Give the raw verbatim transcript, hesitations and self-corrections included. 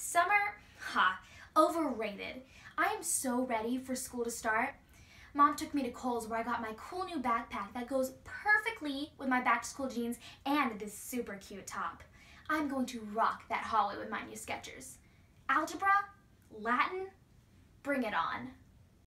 Summer? Ha, overrated. I am so ready for school to start. Mom took me to Kohl's where I got my cool new backpack that goes perfectly with my back to school jeans and this super cute top. I'm going to rock that hallway with my new Skechers. Algebra? Latin? Bring it on.